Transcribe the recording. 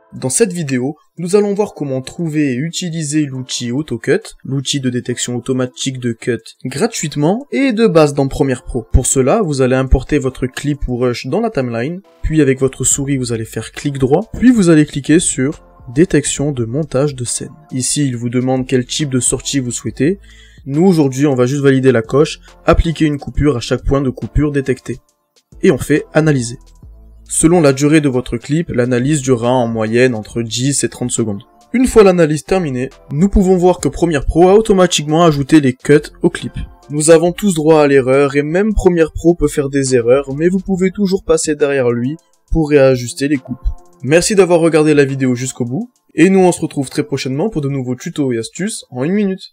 Dans cette vidéo, nous allons voir comment trouver et utiliser l'outil AutoCut, l'outil de détection automatique de cut, gratuitement et de base dans Premiere Pro. Pour cela, vous allez importer votre clip ou rush dans la timeline, puis avec votre souris vous allez faire clic droit, puis vous allez cliquer sur détection de montage de scène. Ici, il vous demande quel type de sortie vous souhaitez. Nous, aujourd'hui, on va juste valider la coche, appliquer une coupure à chaque point de coupure détecté. Et on fait analyser. Selon la durée de votre clip, l'analyse durera en moyenne entre 10 et 30 secondes. Une fois l'analyse terminée, nous pouvons voir que Premiere Pro a automatiquement ajouté les cuts au clip. Nous avons tous droit à l'erreur et même Premiere Pro peut faire des erreurs, mais vous pouvez toujours passer derrière lui pour réajuster les coupes. Merci d'avoir regardé la vidéo jusqu'au bout, et nous on se retrouve très prochainement pour de nouveaux tutos et astuces en 1 minute.